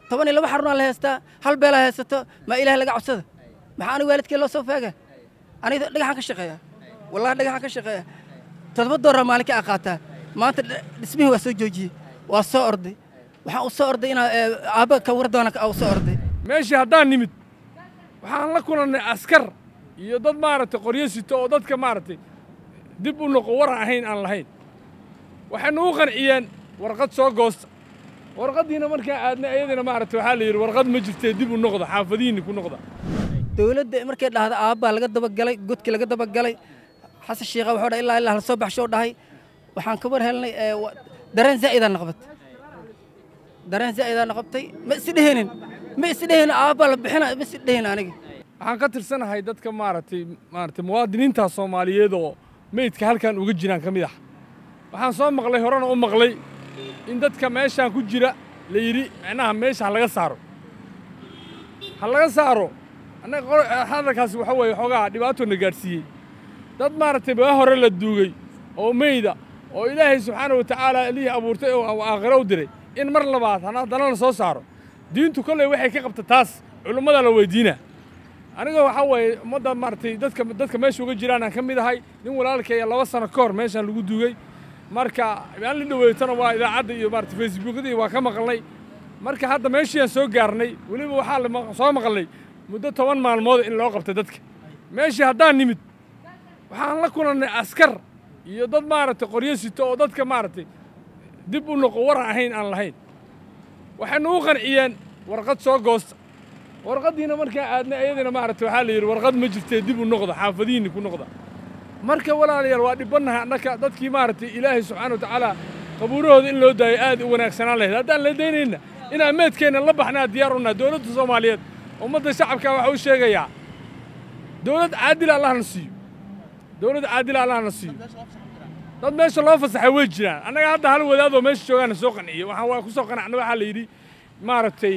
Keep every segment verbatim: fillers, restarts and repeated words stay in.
طبعا لو حرنا على هستا هل بلا هستا ما إله لقى عصده ما أنا والد كله صوف فاجة أنا لقى حق الشقية والله لقى حق الشقية تتبدر مالك أقاته ما أنت اسمه هو سجوجي والصوردي وحق الصوردي أنا أبى كوردانك أو صوردي ماشي هدان نمت waxaan la kulannay askar iyo dad maaragtay qoryo sito oo dadka maaragtay dib u noqo war ahayn aan lahayn waxaan ugu qanciyeen warqad soo goosta warqadiina markaa aadna ayadina maaragtay waxaa la yidhi warqad ma jirtee dib u noqda xaafadihiinni ku noqda dowladda markay dhahda aabbaa laga dabagalay godkii laga dabagalay xasan shiikha wuxuu dhahay ilaa ilaa la soo baxsho dhahay waxaan ka war helnay dareen zaa'idaan naqbatay dareen zaa'idaan naqabtay ma isdheheenin ma isdheheen aabbaa la bixina ma isdheheen aniga waxaan ka tirsanahay dadka maaragtay maaragtay muwaadiniinta Soomaaliyeed oo meydka halkan uga jiraan ka mid ah waxaan soo maqlay horena u maqlay in dadka meeshaan ku jira la yiri macnaha meesha laga saaro hal laga saaro anaga hadalkaas waxa weeye xogaa dhibaato na gaarsiiyay dad maaragtay baa hore la duugay oo meeyda oo Ilaahay subxaanahu wa ta'aala ilaahay abuurtay oo aakhiro u diray in mar labaad hana dalana soo saaro diintu kale waxay ka qabta taas culimada la weydiina aniga waxa weeye umada maartay dadka dadka meesha uga jiraan aan kamid ahay nin walaalkay laba sano ka hor meeshan lagu duugay marka aan la dhaweeytana waa idaacada iyo maartay facebookada waa ka maqalnay marka hadda meeshii soo gaarnay waliba waxa la soo maqalnay muddo toban maalmood in loo qabtay dadka meeshii haddaan nimid waxaan la kulannay askar iyo dad maartay qoryo sito oo dadka maartay dib u noqo war ahayn aan lahayn waxaan ugu qanciyeen warqad soo goosta warqadiina markaa aadna ayadina maaragtay waxaa la yidhi warqad ma jirtee dib u noqda xaafadihiinni ku noqda marka walaalayaal waa dhibanahay annaka dadkii maaragtay ilaahay subxaana wa tacaala qabuurahooda in loo daayo aad u wanaagsanaan lahayd haddaan la daynayna inaan meedkeenna la baxnaa diyaar u nahay dowladda Soomaaliyeed ummadda shacabka waxa uu sheegayaa dowlad caadil allahna siiyo dowlad caadil allahna siiyo dad meesha loo fasaxay way jiraan annaga hadda hal wadaadoo meesha joogaana soo qanciyay waxaan waa ku soo qanacnay waxaa la yidhi maaragtay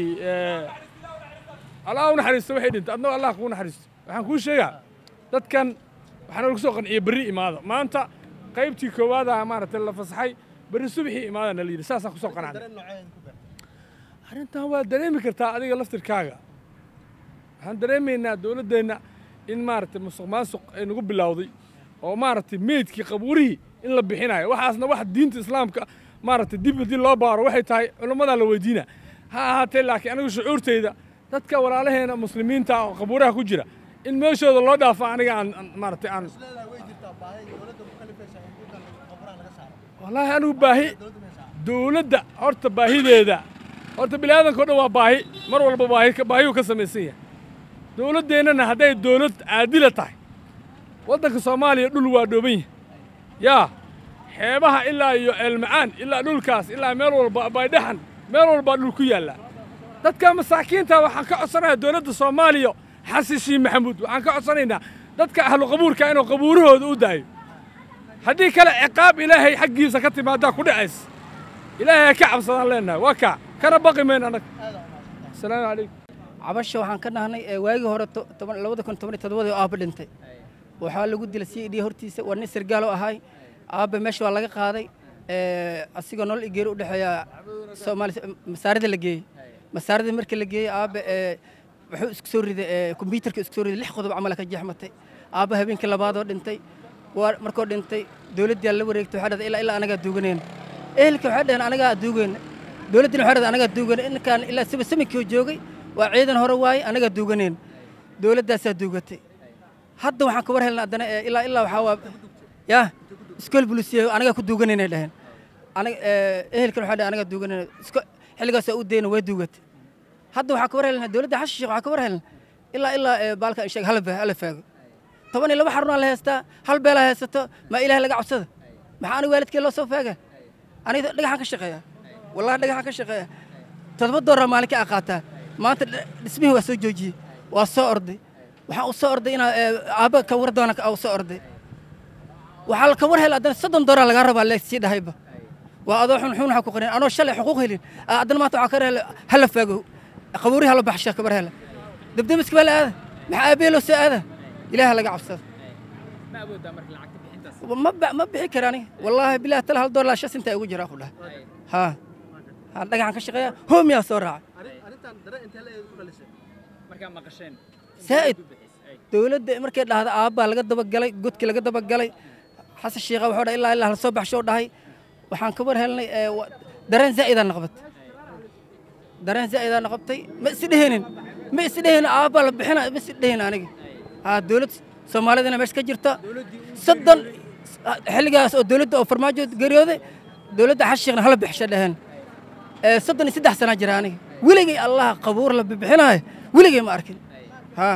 الله ونحرسته واحد أنت أدنى الله كون حرسته وحن كل شيء ده كان وحنا نقصق عن بري ماذا ما أنت قيبتي كواذا عمارة الله فصحي بري الصبحي ماذا اللي رساسة قصق عن هذا أنت هو دريم كرتا هذه الله تركاجا هن دريم إن الدولة دينا إن مارت مسق ماسق نقول باللاوضي أو مارت ميت كي قبوري إن لبحنا وحاسنا واحد دين الإسلام ك مارت الدب دي الله بار واحد هاي علماء الله ودينا ها هاتلاك أنا شعور تيدا dadka walaalaheena muslimiinta oo qabuuraha ku jira in meeshooda loo dhaafo aniga aan maartay aan wallahi anu baahi dawladda horta baahideeda horta bilaadanka dhan waa baahi mar walba baahi ka baahi ka sameeyay dawladeena haday dawlad caadil tahay wadanka Soomaaliya dhul waa dhooban yaa xeebaha ilaa iyo elmacaan ilaa dhulkaas ilaa meel walba baydhaxan meel walba dhul ku yaala dadka masaakiinta waxaan ka codsanayaa dawladda Soomaaliya xasishi maxamuud waxaan ka codsanaynaa dadka ahlu qabuurka inuu qabuurahooda u daayo haddii kale ciqaab ilaahay xaqiisa ka timaada ku dhacays ilaahay ka cabsadaan leenahay waa ka kana baqi meen anag assalaamu calaykum cabasho waxaan ka nahnay waagi hore labada kun toban iyo toddoba oo aaba dhintay waxaa lagu dilay C D hortiisa waa nin sargaal oo ahay aaba meesha waa laga qaaday asiga nolol igeer u dhaxeeya Soomaaliya masaarida la geeyay مسارده مركز لقيه أب وحو إسكسوري ذا كمبيوتر كإسكسوري لح قطب عمله كجحمتي أب هبين كلا بعض دنتي ومركود دنتي دولة ديال اللي وريك تحدث إلا إلا أنا قاعد دوجنين إيه اللي كحد أنا قاعد دوجن دولة دين حدث أنا قاعد دوجن إن كان إلا سب سمك يوجوجي وعيدا هرواي أنا قاعد دوجنين دولة داس دوجتي حد وحنا كبره لنا أدنى إلا إلا وحوا يا سكول بوليسية أنا قاعد دوجنين لهن أنا إيه اللي كحد أنا قاعد دوجنين xilligaas uu deena way duugat hadda waxa ka warhelna dawladda xashiiq waxa ka warhelna ilaa ilaa baalka sheeg halba hal faago toban iyo laba xarun la heesta hal beel la heesato ma ilaahay laga codsada maxaa aniga waalidkay loo soo faaga aniga dhagaxan ka shaqeeya wallahi dhagaxan ka shaqeeya toddoba doolar maalinka aqaata maanta dhismihii waa soo joojiyay waa soo orday waxa uu soo orday ina aaba ka war doona ka soo orday waxa la ka warhel adan soddon doolar laga rabaa la sii dhahayba وأضو حن حن حكوا قرين أنا شلة حقوق هلين أدنى ما تعكر هلا فاجو قبوري هلا بحشة كبر هلا دبدب مسك بلا هذا محابيله سي هذا إله هلا قعصر ما أبود دمرك العقد بحين ما ب ما بحكر يعني والله بالله تلا هالدور لا شاس أنت وجرا كلها ها هذا عن كشقيا هم يا سرعة markaa maqasheen زائد دولة مركز هذا أبا لقد دبق جلي قلت كي لقد دبق جلي حس الشيخ وحده إلا إلا الصبح شو ده هاي وحن كبر هالني درين زائد أنا قبض درين زائد أنا قبضي مسدهن مسدهن أبا بحنا مسدهن أنا ها دولة سومالي دنا مش كجرتا صدق حلقة دولة أو فرماجو قريودة دولة حشيخنا هلا بحشدهن صدق سدح سنة جراني ولقي الله قبور له بحنا ولقي ما أركن ها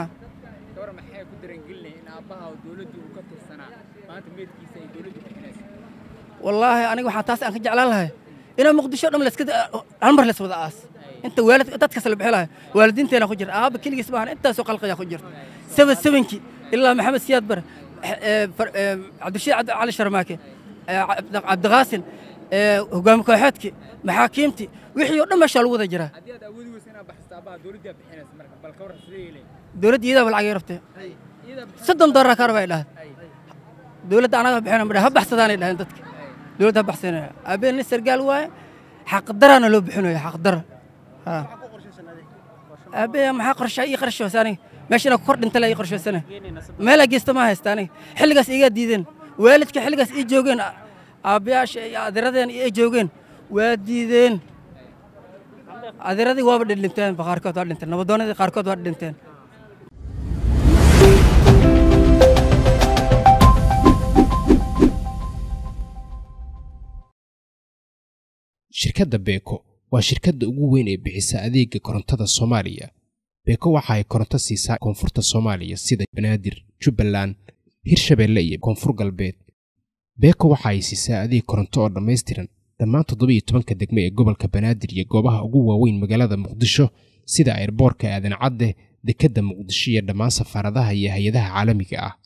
والله أنا waxaan taas aan ka jeclaan lahay ina muqdisho dham la iska hal mar la soo wadaas inta waalid dadka sal bixilay waalidiinteena ku jir aaba kaligiis baahan inta soo qalqaya ku jirta sabab sabanki ilaa maxamed siyaad bar cabdishiid cali sharmaake cabdi qaasin hogaam kooxeedki maxaakiimti wixii oo dhan meesha lagu wada jiraa hadii aad awoodi weysay inaad baxstaa baa dawladda bixinaysa marka bal ka war sidee ilay dawladda iyada lacag yarabtay soddon dollar ka rabay dhahay dawladda anaga bixinaa ma ha baxsadaan dhahay dadka dawladda baxsanaa abeen sargaal waay xaq darana loo bixinayo xaq dar ha abeen ma qorshay ii qorsho saani meeshana kor dhinta la ii qorsho sana meel ageysta ma haystaani xilligaas iga diideen waalidka xilligaas ii joogeen aabayaasha adiradeen ii joogeen waa diideen adiradii waaba dhinteen qaarkood waa dhinteen nabadoonadii qaarkood waa dhinteen shirkadda Beko waa shirkadda ugu weyn ee bixisa adeegga korontada Soomaaliya. Beko waxa ay koronto siisaa koonfurta Soomaaliya sida Banaadir, Jubbaland, Hirshabeelle iyo Koonfur Galbeed. Beko waxa ay siisaa adeeg koronto oo dhameystiran dhammaan toddoba iyo tobanka degmo ee gobolka Banaadir iyo goobaha ugu waaweyn magaalada Muqdisho sida airportka Aadan Cadde, dekedda Muqdisho iyo dhammaan safaaradaha iyo hay'adaha caalamiga ah.